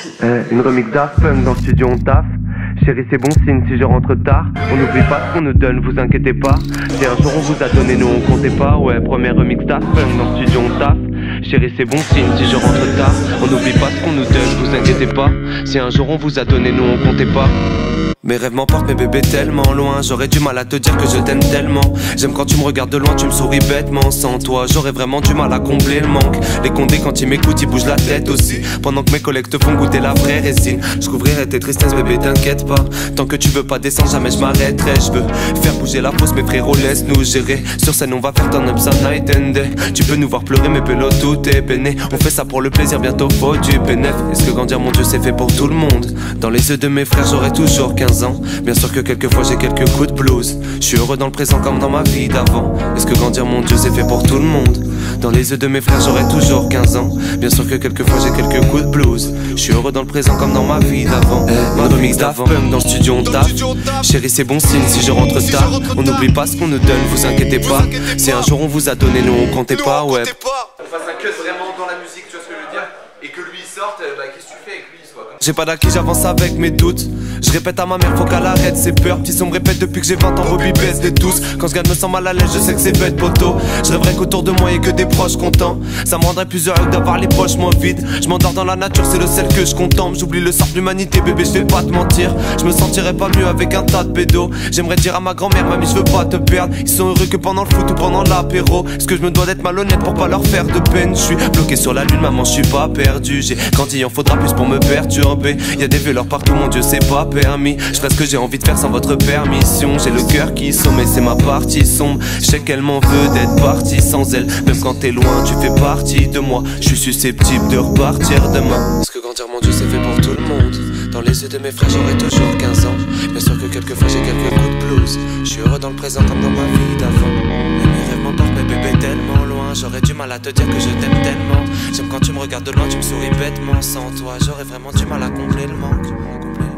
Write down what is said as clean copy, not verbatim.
Une remix Daft Punk dans le studio on taffe. Chérie c'est bon signe si je rentre tard. On n'oublie pas ce qu'on nous donne, vous inquiétez pas. Si un jour on vous a donné, nous on comptait pas. Ouais, première remix Daft Punk dans le studio on taffe. Chérie c'est bon signe si je rentre tard. On n'oublie pas ce qu'on nous donne, vous inquiétez pas. Si un jour on vous a donné, nous on comptait pas. Mes rêves m'emportent, mes bébés tellement loin. J'aurais du mal à te dire que je t'aime tellement. J'aime quand tu me regardes de loin, tu me souris bêtement. Sans toi, j'aurais vraiment du mal à combler le manque. Les condés quand ils m'écoutent, ils bougent la tête aussi. Pendant que mes collègues te font goûter la vraie résine. Je couvrirai tes tristesses, bébé, t'inquiète pas. Tant que tu veux pas descendre, jamais je m'arrêterai. Je veux faire bouger la fosse, mes frérots, laisse-nous gérer. Sur scène, on va faire ton up night and day. Tu peux nous voir pleurer, mais pélo, tout est peiné. On fait ça pour le plaisir, bientôt faut du bénéf. Est-ce que grandir, mon Dieu, c'est fait pour tout le monde? Dans les yeux de mes frères, j'aurai toujours 15 ans. Bien sûr que quelquefois j'ai quelques coups de blues. Je suis heureux dans le présent comme dans ma vie d'avant. Est-ce que grandir, mon Dieu, c'est fait pour tout le monde? Dans les yeux de mes frères, j'aurai toujours 15 ans. Bien sûr que quelquefois j'ai quelques coups de blues. Je suis heureux dans le présent comme dans ma vie d'avant. Mon remix Daft Punk dans le studio on taffe. Chérie c'est bon signe si je rentre tard. On n'oublie pas ce qu'on nous donne, vous inquiétez pas. Si un jour on vous a donné, nous on comptait pas, ouais. On fasse un cut vraiment dans la musique, tu vois ce que je veux dire? Et que lui sorte, bah qu'est-ce que tu fais avec lui? J'ai pas d'acquis, j'avance avec mes doutes. Je répète à ma mère, faut qu'elle arrête ses peurs. Petit son me répète depuis que j'ai 20 ans, Bobby baisse des tous. Quand je gagne, me sens mal à l'aise, je sais que c'est bête, poteau. Je rêverais qu'autour de moi y'a que des proches contents. Ça me rendrait plus heureux d'avoir les poches moins vides. Je m'endors dans la nature, c'est le sel que je contemple. J'oublie le sort de l'humanité, bébé, je vais pas te mentir. Je me sentirais pas mieux avec un tas de pédos. J'aimerais dire à ma grand-mère, mamie, je veux pas te perdre. Ils sont heureux que pendant le foot ou pendant l'apéro. Est-ce que je me dois d'être malhonnête pour pas leur faire de peine? Je suis bloqué sur la lune, maman, je suis pas perdu. J'ai grandi, il en faudra plus pour me perturber. Y'a des violeurs partout, mon Dieu, c'est pas permis. Je fais ce que j'ai envie de faire sans votre permission. J'ai le cœur qui sombre et c'est ma partie sombre. Je sais qu'elle m'en veut d'être partie sans elle. Même quand t'es loin, tu fais partie de moi. Je suis susceptible de repartir demain. Est-ce que grandir, mon Dieu, c'est fait pour tout le monde? Dans les yeux de mes frères, j'aurai toujours 15 ans. Bien sûr que quelquefois j'ai quelques coups de blues. Je suis heureux dans le présent comme dans ma vie d'avant. Et mes rêves m'emportent, mes bébés tellement loin. J'aurais du mal à te dire que je t'aime tellement. J'aime quand tu me regardes de loin, tu me souris bêtement. Sans toi, j'aurais vraiment du mal à combler le manque.